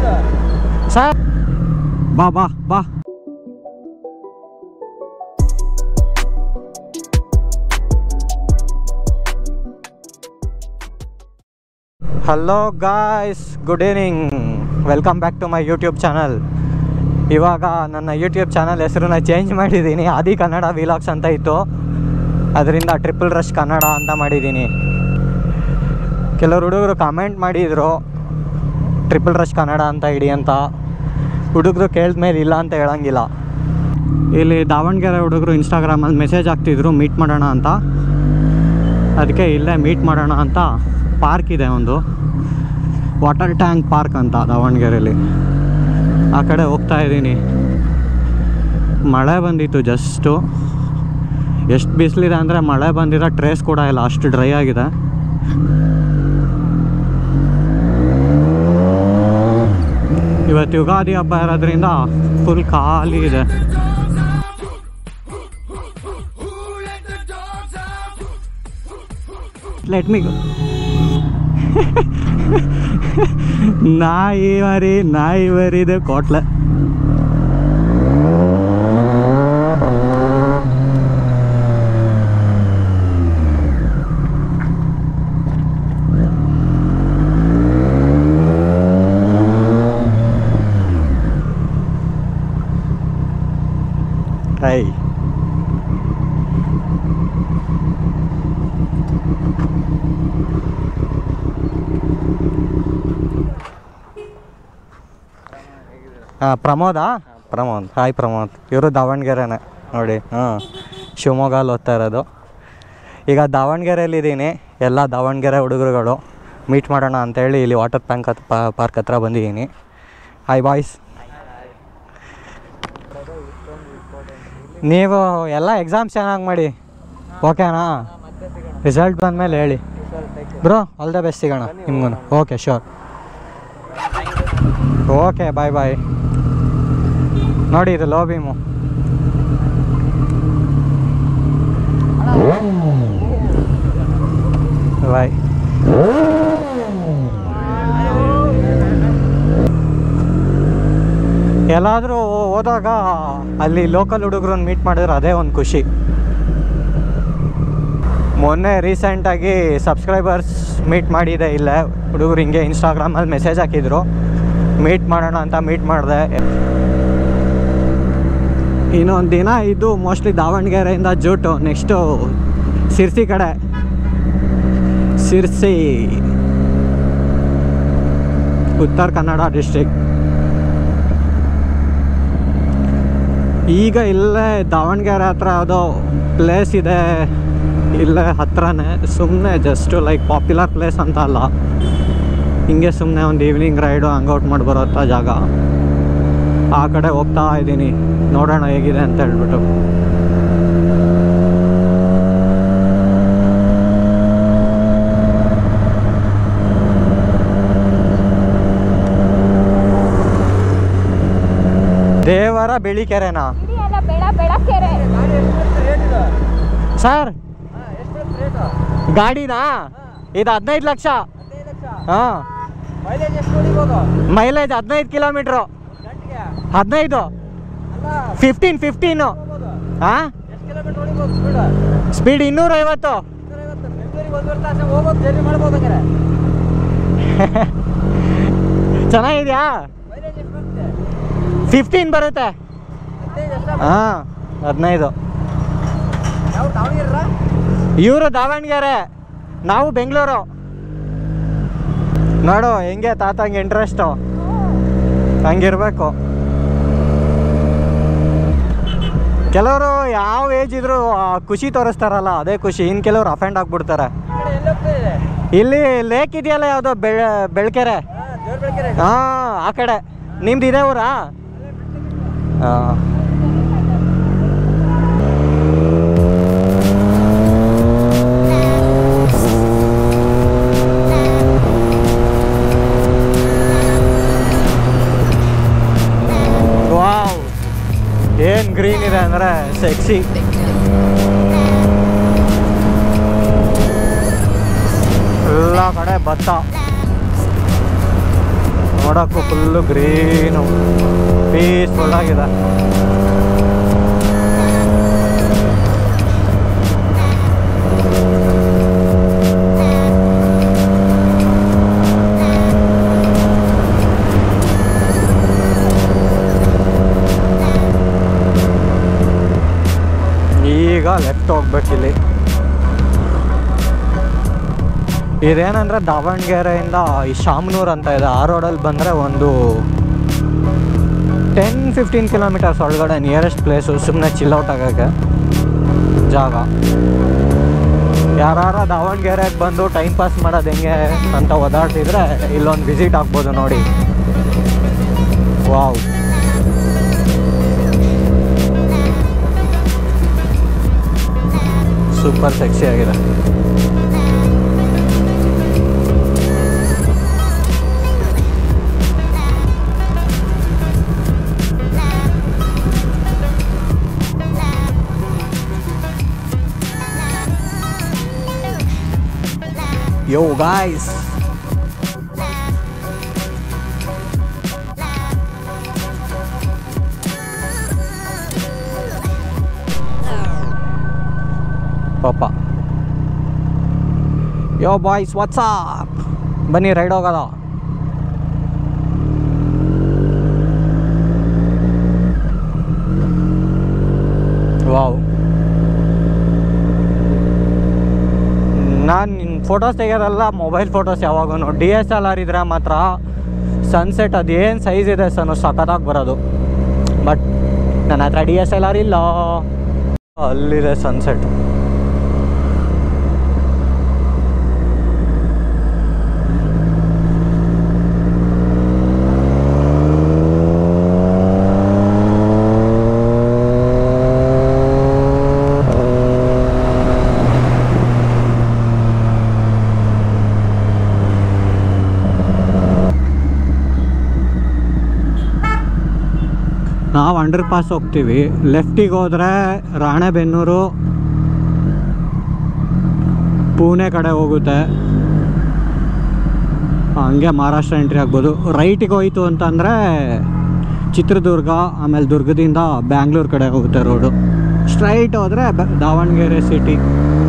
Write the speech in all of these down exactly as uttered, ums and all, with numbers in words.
Sir ಬಾ ಬಾ ಬಾ. Hello guys, good evening, welcome back to my YouTube channel. ಇವಾಗ ನನ್ನ ಯೂಟ್ಯೂಬ್ ಚಾನಲ್ ಹೆಸರನ್ನ ಚೇಂಜ್ ಮಾಡಿದ್ದೀನಿ. ಆದಿ ಕನ್ನಡ ವಿಲಾಗ್ಸ್ ಅಂತ ಇತ್ತು, ಅದರಿಂದ ಟ್ರಿಪಲ್ ರಶ್ ಕನ್ನಡ ಅಂತ ಮಾಡಿದ್ದೀನಿ. ಕೆಲವರು ಹುಡುಗರು ಕಾಮೆಂಟ್ ಮಾಡಿದರು ಟ್ರಿಪಲ್ ರಶ್ ಕನ್ನಡ ಅಂತ ಇಡಿ ಅಂತ. ಹುಡುಗರು ಕೇಳಿದ ಮೇಲೆ ಇಲ್ಲ ಅಂತ ಹೇಳೋಂಗಿಲ್ಲ. ಇಲ್ಲಿ ದಾವಣಗೆರೆ ಹುಡುಗರು ಇನ್ಸ್ಟಾಗ್ರಾಮಲ್ಲಿ ಮೆಸೇಜ್ ಹಾಕ್ತಿದ್ರು ಮೀಟ್ ಮಾಡೋಣ ಅಂತ. ಅದಕ್ಕೆ ಇಲ್ಲೇ ಮೀಟ್ ಮಾಡೋಣ ಅಂತ ಪಾರ್ಕ್ ಇದೆ ಒಂದು, ವಾಟರ್ ಟ್ಯಾಂಕ್ ಪಾರ್ಕ್ ಅಂತ ದಾವಣಗೆರೆಯಲ್ಲಿ. ಆ ಕಡೆ ಹೋಗ್ತಾ ಇದ್ದೀನಿ. ಮಳೆ ಬಂದಿತ್ತು ಜಸ್ಟು. ಎಷ್ಟು ಬಿಸಿಲಿದೆ ಅಂದರೆ ಮಳೆ ಬಂದಿರೋ ಟ್ರೇಸ್ ಕೂಡ ಇಲ್ಲ, ಅಷ್ಟು ಡ್ರೈ ಆಗಿದೆ. ಇವತ್ತು ಯುಗಾದಿ ಹಬ್ಬ ಇರೋದ್ರಿಂದ ಫುಲ್ ಖಾಲಿ ಇದೆ. Let me go. ನಾಯಿ ಮರಿ ನಾಯಿ ಮರಿದೆ ಕೋಟ್ಲೆ. ಹೈ ಹಾಂ, ಪ್ರಮೋದಾ? ಪ್ರಮೋದ್, ಹಾಯ್ ಪ್ರಮೋದ್. ಇವರು ದಾವಣಗೆರೆನೇ ನೋಡಿ. ಹಾಂ, ಶಿವಮೊಗ್ಗಲ್ಲಿ ಓದ್ತಾ ಇರೋದು. ಈಗ ದಾವಣಗೆರೆಯಲ್ಲಿದ್ದೀನಿ. ಎಲ್ಲ ದಾವಣಗೆರೆ ಹುಡುಗರುಗಳು ಮೀಟ್ ಮಾಡೋಣ ಅಂತೇಳಿ ಇಲ್ಲಿ ವಾಟರ್ ಟ್ಯಾಂಕ್ ಹತ್ ಪಾರ್ಕ್ ಹತ್ರ ಬಂದಿದ್ದೀನಿ. Hi boys. ನೀವು ಎಲ್ಲ ಎಕ್ಸಾಮ್ಸ್ ಚೆನ್ನಾಗಿ ಮಾಡಿ, ಓಕೆನಾ? ರಿಸಲ್ಟ್ ಬಂದಮೇಲೆ ಹೇಳಿ ಬ್ರೋ. ಆಲ್ ದ ಬೆಸ್ಟ್, ಸಿಗೋಣ ನಿಮ್ಗೂ. Okay, sure. Okay, bye bye. ನೋಡಿ, ಇದು ಲೋ ಬೀಮು. ಬಾಯ್. ಎಲ್ಲಾದರೂ ಹೋದಾಗ ಅಲ್ಲಿ ಲೋಕಲ್ ಹುಡುಗರನ್ನ ಮೀಟ್ ಮಾಡಿದ್ರೆ ಅದೇ ಒಂದು ಖುಷಿ. ಮೊನ್ನೆ ರೀಸೆಂಟಾಗಿ ಸಬ್ಸ್ಕ್ರೈಬರ್ಸ್ ಮೀಟ್ ಮಾಡಿದೆ ಇಲ್ಲೇ ಹುಡುಗರು. ಹಿಂಗೆ ಇನ್ಸ್ಟಾಗ್ರಾಮಲ್ಲಿ ಮೆಸೇಜ್ ಹಾಕಿದ್ರು ಮೀಟ್ ಮಾಡೋಣ ಅಂತ. ಮೀಟ್ ಮಾಡಿದೆ. ಇನ್ನೊಂದು ದಿನ ಇದು ಮೋಸ್ಟ್ಲಿ ದಾವಣಗೆರೆಯಿಂದ ಜೂಟು, ನೆಕ್ಸ್ಟು ಸಿರ್ಸಿ ಕಡೆ. ಸಿರ್ಸಿ ಉತ್ತರ ಕನ್ನಡ ಡಿಸ್ಟ್ರಿಕ್ಟ್. ಈಗ ಇಲ್ಲೇ ದಾವಣಗೆರೆ ಹತ್ರ ಯಾವುದೋ ಪ್ಲೇಸ್ ಇದೆ, ಇಲ್ಲೇ ಹತ್ರನೇ. ಸುಮ್ಮನೆ ಜಸ್ಟು ಲೈಕ್ ಪಾಪ್ಯುಲರ್ ಪ್ಲೇಸ್ ಅಂತ ಅಲ್ಲ, ಹಿಂಗೆ ಸುಮ್ಮನೆ ಒಂದು ಈವ್ನಿಂಗ್ ರೈಡು ಹಂಗೌಟ್ ಮಾಡಿ ಬರೋಂಥ ಜಾಗ. ಆ ಕಡೆ ಹೋಗ್ತಾ ಇದ್ದೀನಿ, ನೋಡೋಣ ಹೇಗಿದೆ ಅಂತ ಹೇಳ್ಬಿಟ್ಟು. ದೇವರ ಬೆಳಿಕೆರೆನಾ ಸರ್? ಗಾಡಿನಾ? ಇದು ಹದಿನೈದು ಲಕ್ಷ. ಹಾಂ, ಮೈಲೇಜ್ ಹದಿನೈದು ಕಿಲೋಮೀಟ್ರು. ಹದಿನೈದು ಫಿಫ್ಟೀನ್ ಫಿಫ್ಟೀನು ಹಾಂ, ಸ್ಪೀಡ್ ಇನ್ನೂರೈವತ್ತು. ಚೆನ್ನಾಗಿದೆಯಾ? ಫಿಫ್ಟೀನ್ ಬರುತ್ತೆ. ಹಾಂ, ಹದಿನೈದು. ಇವರು ದಾವಣಗೆರೆ, ನಾವು ಬೆಂಗಳೂರು. ನೋಡು ಹೆಂಗೆ ತಾತಂಗೆ ಇಂಟ್ರೆಸ್ಟು, ಹಂಗಿರ್ಬೇಕು. ಕೆಲವರು ಯಾವ ಏಜ್ ಇದ್ರು ಖುಷಿ ತೋರಿಸ್ತಾರಲ್ಲ, ಅದೇ ಖುಷಿ. ಇನ್ನು ಕೆಲವರು ಅಫೆಂಡ್ ಆಗಿಬಿಡ್ತಾರೆ. ಇಲ್ಲಿ ಲೇಕ್ ಇದೆಯಲ್ಲ, ಯಾವುದೋ ಬೆಳ್ ಬೆಳ್ಕೆರೆ. ಹಾಂ, ಆ ಕಡೆ. ನಿಮ್ದು ಇದೇ ಊರಾ? ಹಾಂ. ವಾವ್, ಏನು ಗ್ರೀನ್ ಇದೆ ಅಂದರೆ ಸೆಕ್ಸಿ. ಎಲ್ಲ ಕಡೆ ಭತ್ತ. ನೋಡೋಕ್ಕೂ ಫುಲ್ಲು ಗ್ರೀನು ಪೀಸ್ಫುಲ್ ಆಗಿದೆ. ಈಗ ಲೆಫ್ಟ್ ಹೋಗ್ಬೇಕಿಲ್ಲಿ. ಇದೇನಂದರೆ ದಾವಣಗೆರೆಯಿಂದ ಈ ಶಾಮನೂರು ಅಂತ ಇದೆ, ಆ ರೋಡಲ್ಲಿ ಬಂದರೆ ಒಂದು ಟೆನ್ ಫಿಫ್ಟೀನ್ ಕಿಲೋಮೀಟರ್ಸ್ ಒಳಗಡೆ ನಿಯರೆಸ್ಟ್ ಪ್ಲೇಸು, ಸುಮ್ಮನೆ ಚಿಲ್ಔಟ್ ಆಗೋಕ್ಕೆ ಜಾಗ. ಯಾರು ದಾವಣಗೆರೆಗೆ ಬಂದು ಟೈಮ್ ಪಾಸ್ ಮಾಡೋದು ಹೆಂಗೆ ಅಂತ ಓದಾಡ್ತಿದ್ರೆ ಇಲ್ಲೊಂದು ವಿಸಿಟ್ ಆಗ್ಬೋದು ನೋಡಿ. ವಾವ್, ಸೂಪರ್ ಸೆಕ್ಸಿ ಆಗಿದೆ. Yo guys, Papa. Yo boys, what's up? ಬನ್ನಿ ರೈಡ್ ಹೋಗೋದ. ವಾವ್, ನಾನು ಫೋಟೋಸ್ ತೆಗೆಯೋದಲ್ಲ, ಮೊಬೈಲ್ ಫೋಟೋಸ್ ಯಾವಾಗೂ ಡಿ ಎಸ್ ಎಲ್ ಆರ್ ಇದ್ರೆ ಮಾತ್ರ ಸನ್ಸೆಟ್ ಅದೇನು ಸೈಜ್ ಇದೆ ಸರ್ ಸಖತ್ತಾಗಿ ಬರೋದು. ಬಟ್ ನನ್ನ ಹತ್ರ ಡಿ ಎಸ್ ಎಲ್ ಆರ್ ಇಲ್ಲ. ಅಲ್ಲಿದೆ ಸನ್ಸೆಟ್. ನಾವು ಅಂಡರ್ ಪಾಸ್ ಹೋಗ್ತೀವಿ. ಲೆಫ್ಟಿಗೆ ಹೋದರೆ ರಾಣೆಬೆನ್ನೂರು ಪುಣೆ ಕಡೆ ಹೋಗುತ್ತೆ, ಹಂಗೆ ಮಹಾರಾಷ್ಟ್ರ ಎಂಟ್ರಿ ಆಗ್ಬೋದು. ರೈಟಿಗೆ ಹೋಯ್ತು ಅಂತಂದರೆ ಚಿತ್ರದುರ್ಗ, ಆಮೇಲೆ ದುರ್ಗದಿಂದ ಬ್ಯಾಂಗ್ಳೂರು ಕಡೆ ಹೋಗುತ್ತೆ ರೋಡು. ಸ್ಟ್ರೈಟ್ ಹೋದರೆ ದಾವಣಗೆರೆ ಸಿಟಿ.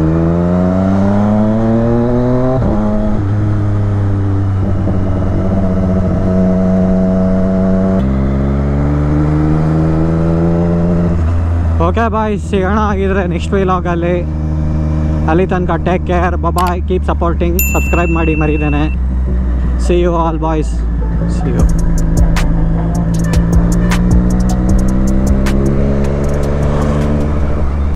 ಓಕೆ ಬಾಯ್, ಸಿಗೋಣ ಆಗಿದ್ರೆ ನೆಕ್ಸ್ಟ್ ವ್ಲಾಗಲ್ಲಿ. ಅಲ್ಲಿ ತನಕ take care, bye, keep supporting, subscribe ಮಾಡಿ ಮರಿದೇನೆ. See you all boys, see you.